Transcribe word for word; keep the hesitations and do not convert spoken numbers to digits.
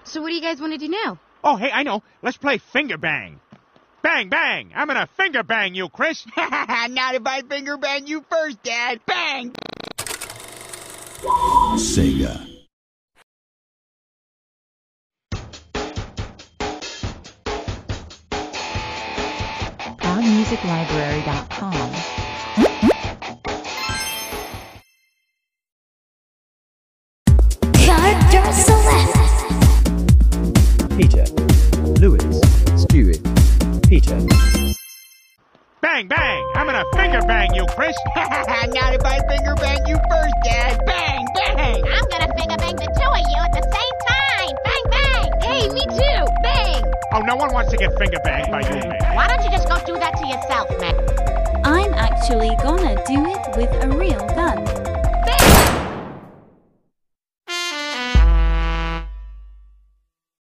So what do you guys want to do now? Oh, hey, I know. Let's play finger bang. Bang, bang! I'm gonna finger bang you, Chris. Not if I finger bang you first, Dad. Bang! Sega. Cloud Music Library dot com. Character select. Peter, Louis, Stewie, Peter. Bang, bang! I'm gonna finger bang you, Chris. Not if I finger bang you first, Dad. Bang, bang! I'm gonna finger bang the two of you at the same time. Bang, bang! Hey, me too! Bang! Oh, no one wants to get finger banged by you, man. Why don't you just go do that to yourself, man? I'm actually gonna do it with a real gun.